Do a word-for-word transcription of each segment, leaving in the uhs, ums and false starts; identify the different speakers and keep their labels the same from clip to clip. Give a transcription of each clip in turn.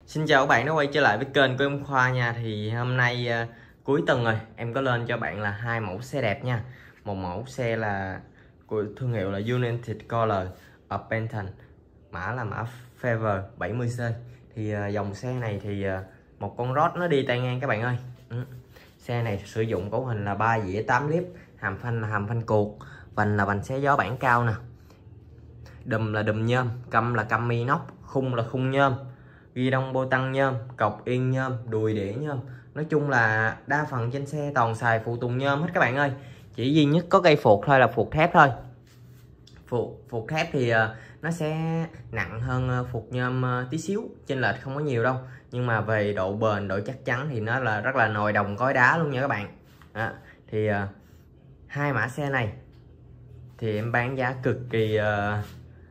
Speaker 1: Xin chào các bạn đã quay trở lại với kênh của em Khoa nha. Thì hôm nay uh, cuối tuần rồi em có lên cho bạn là hai mẫu xe đẹp nha. Một mẫu xe là của thương hiệu là United Color ở Benton, mã là mã Fever bảy mươi C. Thì uh, dòng xe này thì uh, một con rót nó đi tay ngang các bạn ơi. ừ. Xe này sử dụng cấu hình là ba dĩa tám líp, hàm phanh là hàm phanh cuộc, vành là vành xé gió bản cao nè, đùm là đùm nhôm, căm là căm inox, khung là khung nhôm, ghi đông bô tăng nhôm, cọc yên nhôm, đùi đĩa nhôm. Nói chung là đa phần trên xe toàn xài phụ tùng nhôm hết các bạn ơi. Chỉ duy nhất có cây phuộc thôi là phuộc thép thôi. Phuộc, phuộc thép thì uh, nó sẽ nặng hơn uh, phuộc nhôm uh, tí xíu, chênh lệch không có nhiều đâu. Nhưng mà về độ bền, độ chắc chắn thì nó là rất là nồi đồng cối đá luôn nha các bạn. Đó, thì uh, hai mã xe này thì em bán giá cực kỳ uh,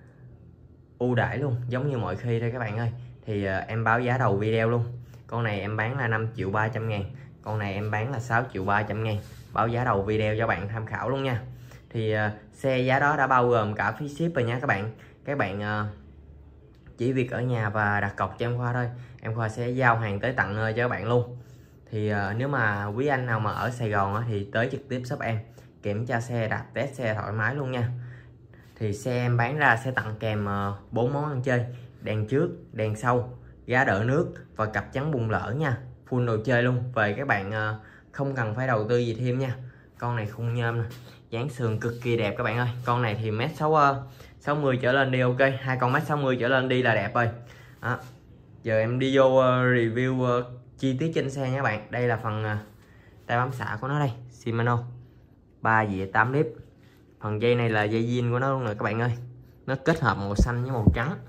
Speaker 1: ưu đãi luôn, giống như mọi khi thôi các bạn ơi. Thì uh, em báo giá đầu video luôn. Con này em bán là năm triệu ba trăm ngàn, con này em bán là sáu triệu ba trăm ngàn. Báo giá đầu video cho bạn tham khảo luôn nha. Thì uh, xe giá đó đã bao gồm cả phí ship rồi nha các bạn. Các bạn uh, chỉ việc ở nhà và đặt cọc cho em Khoa thôi, em Khoa sẽ giao hàng tới tận nơi cho các bạn luôn. Thì uh, nếu mà quý anh nào mà ở Sài Gòn uh, thì tới trực tiếp shop em, kiểm tra xe, đạp test xe thoải mái luôn nha. Thì xe em bán ra sẽ tặng kèm bốn uh, món ăn chơi: đèn trước, đèn sau, gá đỡ nước và cặp chắn bung lỡ nha. Full đồ chơi luôn. Về các bạn uh, không cần phải đầu tư gì thêm nha. Con này khung nhôm nè, dáng sườn cực kỳ đẹp các bạn ơi. Con này thì mét sáu mươi trở lên đi ok, hai con mét sáu mươi trở lên đi là đẹp ơi. Đó. Giờ em đi vô uh, review uh, chi tiết trên xe nha các bạn. Đây là phần uh, tay bấm xả của nó đây, Shimano ba dĩa tám líp. Phần dây này là dây zin của nó luôn nè các bạn ơi, nó kết hợp màu xanh với màu trắng.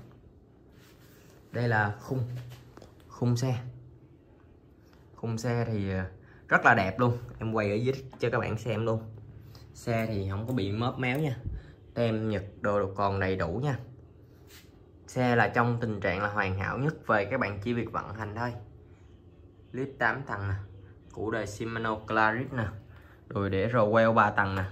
Speaker 1: Đây là khung khung xe. Khung xe thì rất là đẹp luôn, em quay ở dưới cho các bạn xem luôn. Xe thì không có bị móp méo nha, tem nhật đồ, đồ còn đầy đủ nha. Xe là trong tình trạng là hoàn hảo nhất, về các bạn chỉ việc vận hành thôi. Clip tám tầng nè, củ đời Shimano Claris nè, rồi để Rowell ba tầng nè.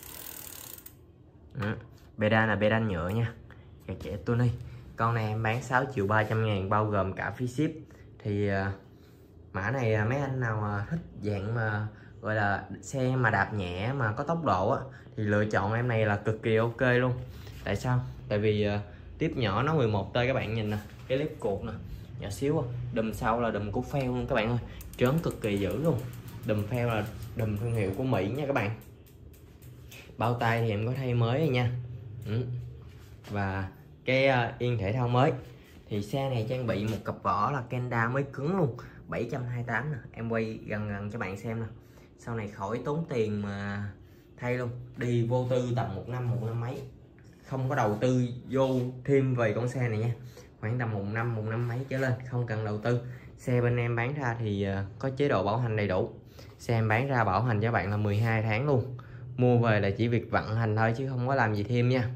Speaker 1: Ừ. Pedal là pedal nhựa nha, kẹt trẻ tuning. Con này em bán sáu triệu ba trăm ngàn bao gồm cả phí ship. Thì uh, mã này uh, mấy anh nào mà thích dạng mà gọi là xe mà đạp nhẹ mà có tốc độ á, thì lựa chọn em này là cực kỳ ok luôn. Tại sao? Tại vì uh, tiếp nhỏ nó mười một tê các bạn nhìn nè, cái clip cột nè, nhỏ xíu. Đùm sau là đùm của Fell luôn các bạn ơi, trớn cực kỳ dữ luôn. Đùm Fell là đùm thương hiệu của Mỹ nha các bạn. Bao tay thì em có thay mới rồi nha. ừ. Và cái uh, yên thể thao mới. Thì xe này trang bị một cặp vỏ là Kenda mới cứng luôn, bảy trăm hai mươi tám nè. Em quay gần gần cho bạn xem nè. Sau này khỏi tốn tiền mà thay luôn, đi vô tư tầm một năm, một năm mấy, không có đầu tư vô thêm về con xe này nha. Khoảng tầm một năm, một năm mấy trở lên, không cần đầu tư. Xe bên em bán ra thì uh, có chế độ bảo hành đầy đủ. Xe em bán ra bảo hành cho bạn là mười hai tháng luôn. Mua về là chỉ việc vận hành thôi chứ không có làm gì thêm nha.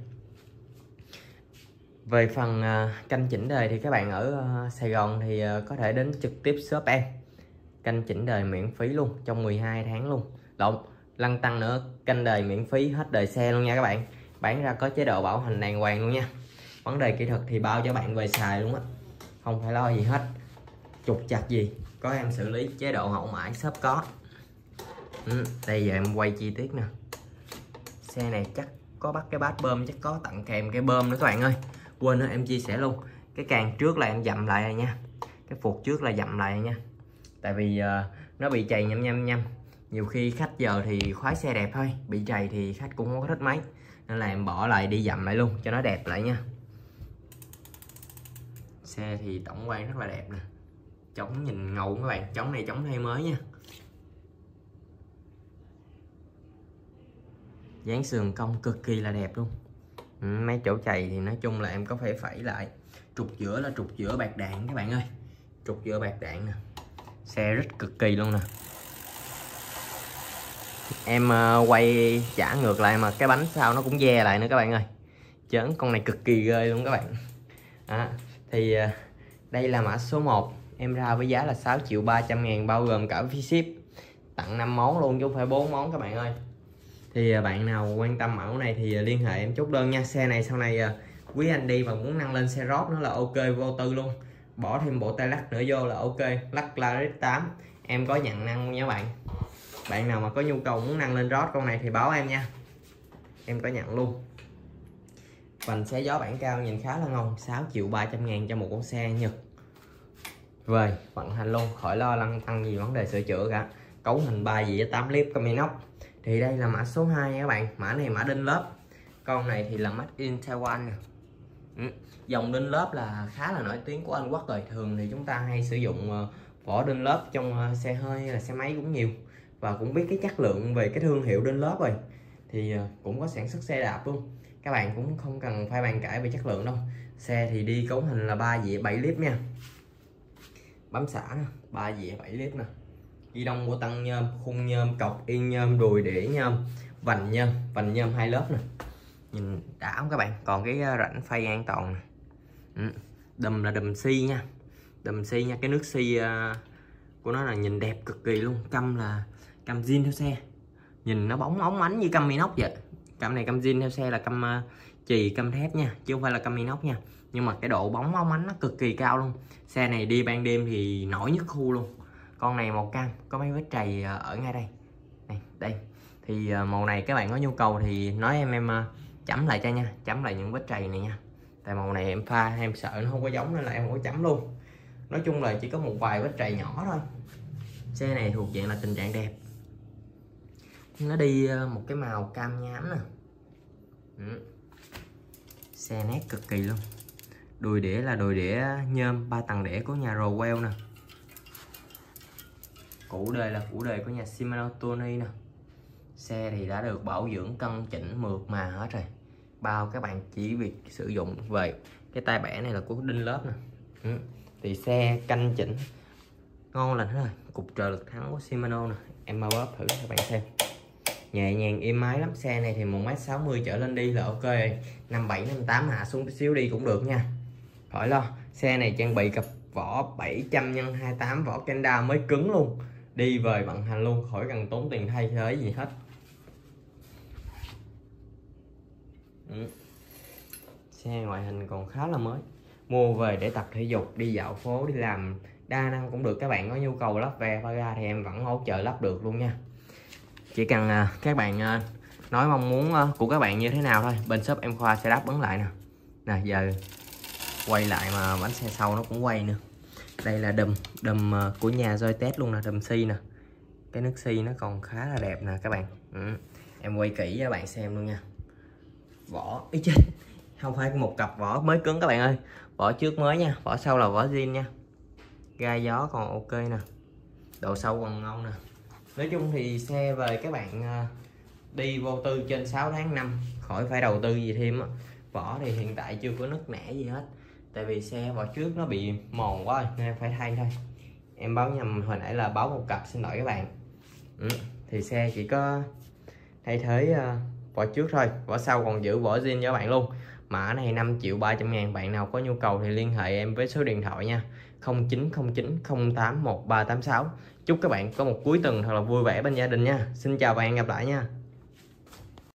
Speaker 1: Về phần uh, canh chỉnh đời thì các bạn ở uh, Sài Gòn thì uh, có thể đến trực tiếp shop em, canh chỉnh đời miễn phí luôn trong mười hai tháng luôn. Lộn, lăn tăng nữa, canh đời miễn phí hết đời xe luôn nha các bạn. Bán ra có chế độ bảo hành đàng hoàng luôn nha. Vấn đề kỹ thuật thì bao cho bạn về xài luôn á, không phải lo gì hết. Trục chặt gì có em xử lý, chế độ hậu mãi shop có. ừ, Đây giờ em quay chi tiết nè. Xe này chắc có bắt cái bát bơm, chắc có tặng kèm cái bơm nữa các bạn ơi. Quên nữa em chia sẻ luôn, cái càng trước là em dặm lại rồi nha, cái phuộc trước là dặm lại rồi nha. Tại vì uh, nó bị chày nhăm nhăm nhăm. Nhiều khi khách giờ thì khoái xe đẹp thôi, bị chày thì khách cũng không có thích mấy, nên là em bỏ lại đi dặm lại luôn cho nó đẹp lại nha. Xe thì tổng quan rất là đẹp nè, chống nhìn ngầu các bạn. Chống này chống thay mới nha. Dáng sườn cong cực kỳ là đẹp luôn. ừ, Mấy chỗ chày thì nói chung là em có phải phẩy lại. Trục giữa là trục giữa bạc đạn các bạn ơi, trục giữa bạc đạn nè. Xe rất cực kỳ luôn nè. Em uh, quay trả ngược lại mà cái bánh sau nó cũng ve lại nữa các bạn ơi. Chớn con này cực kỳ ghê luôn các bạn. Đó. Thì uh, đây là mã số một. Em ra với giá là sáu triệu ba trăm ngàn bao gồm cả phí ship. Tặng năm món luôn chứ không phải bốn món các bạn ơi. Thì bạn nào quan tâm mẫu này thì liên hệ em chốt đơn nha. Xe này sau này quý anh đi mà muốn nâng lên xe rót nó là ok vô tư luôn. bỏ thêm bộ tay lắc nữa vô là ok. Lắc Claret tám em có nhận năng nha bạn. Bạn nào mà có nhu cầu muốn nâng lên rót con này thì báo em nha, em có nhận luôn. Vành xé gió bản cao nhìn khá là ngon, sáu triệu ba trăm ngàn cho một con xe Nhật về vận hành luôn, khỏi lo lăng tăng gì vấn đề sửa chữa cả. Cấu hình ba dĩa tám clip Caminox. Thì đây là mã số hai nha các bạn, mã này mã đinh lớp. Con này thì là made in Taiwan nè. Ừ. Dòng đinh lớp là khá là nổi tiếng của Anh Quốc rồi. Thường thì chúng ta hay sử dụng vỏ đinh lớp trong xe hơi hay là xe máy cũng nhiều, và cũng biết cái chất lượng về cái thương hiệu đinh lớp rồi. Thì cũng có sản xuất xe đạp luôn, các bạn cũng không cần phải bàn cãi về chất lượng đâu. Xe thì đi cấu hình là ba dĩa bảy clip nha, bấm xả nè, ba dĩa bảy clip nè, ghi đông của tăng nhôm, khung nhôm, cọc yên nhôm, đùi đĩa nhôm, vành nhôm, vành nhôm hai lớp nè, nhìn đã không các bạn. Còn cái rãnh phay an toàn nè. Ừ. Đùm là đùm xi nha, đùm xi nha, cái nước xi uh, của nó là nhìn đẹp cực kỳ luôn. Căm là căm zin theo xe, nhìn nó bóng óng ánh như căm inox vậy. Căm này căm zin theo xe là căm uh, chì, căm thép nha, chứ không phải là căm inox nha. Nhưng mà cái độ bóng óng ánh nó cực kỳ cao luôn. Xe này đi ban đêm thì nổi nhất khu luôn. Con này màu cam, có mấy vết trầy ở ngay đây. Đây, đây. Thì màu này các bạn có nhu cầu thì nói em em chấm lại cho nha, chấm lại những vết trầy này nha. Tại màu này em pha em sợ nó không có giống nên là em không có chấm luôn. Nói chung là chỉ có một vài vết trầy nhỏ thôi. Xe này thuộc dạng là tình trạng đẹp. Nó đi một cái màu cam nhám nè. Ừ. Xe nét cực kỳ luôn. Đùi đĩa là đùi đĩa nhôm ba tầng đĩa của nhà Rowell nè. Củ đề là củ đề của nhà Shimano Tony nè. Xe thì đã được bảo dưỡng cân chỉnh mượt mà hết rồi. Bao các bạn chỉ việc sử dụng về cái tay bẻ này là của đinh lớp nè. Ừ. Thì xe canh chỉnh ngon lành hết rồi. Cục trợ lực thắng của Shimano nè, em mau bóp thử các bạn xem. Nhẹ nhàng êm ái lắm. Xe này thì một mét sáu mươi trở lên đi là ok rồi. năm bảy năm tám hạ xuống tí xíu đi cũng được nha, khỏi lo. Xe này trang bị cặp vỏ bảy trăm nhân hai mươi tám, vỏ Kenda mới cứng luôn, đi về vận hành luôn, khỏi cần tốn tiền thay thế gì hết. Ừ. Xe ngoại hình còn khá là mới, mua về để tập thể dục, đi dạo phố, đi làm đa năng cũng được. Các bạn có nhu cầu lắp ve ba ga thì em vẫn hỗ trợ lắp được luôn nha. Chỉ cần các bạn nói mong muốn của các bạn như thế nào thôi, bên shop em Khoa sẽ đáp ứng lại nè. Nè giờ quay lại mà bánh xe sau nó cũng quay nữa. Đây là đùm đùm của nhà Joytech luôn nè, đùm xi nè. Cái nước xi nó còn khá là đẹp nè các bạn. Ừ. Em quay kỹ cho các bạn xem luôn nha. Vỏ ý chết, không phải một cặp vỏ mới cứng các bạn ơi, vỏ trước mới nha, vỏ sau là vỏ zin nha. Ga gió còn ok nè, độ sâu còn ngon nè. Nói chung thì xe về các bạn đi vô tư trên sáu tháng năm, khỏi phải đầu tư gì thêm á. Vỏ thì hiện tại chưa có nứt nẻ gì hết, tại vì xe vỏ trước nó bị mòn quá nên em phải thay thôi. Em báo nhầm hồi nãy là báo một cặp, xin lỗi các bạn. Ừ. Thì xe chỉ có thay thế uh, vỏ trước thôi, vỏ sau còn giữ vỏ zin cho các bạn luôn. Mã này năm triệu ba trăm ngàn, bạn nào có nhu cầu thì liên hệ em với số điện thoại nha, không chín không chín không tám một ba tám sáu. Chúc các bạn có một cuối tuần thật là vui vẻ bên gia đình nha. Xin chào và hẹn gặp lại nha.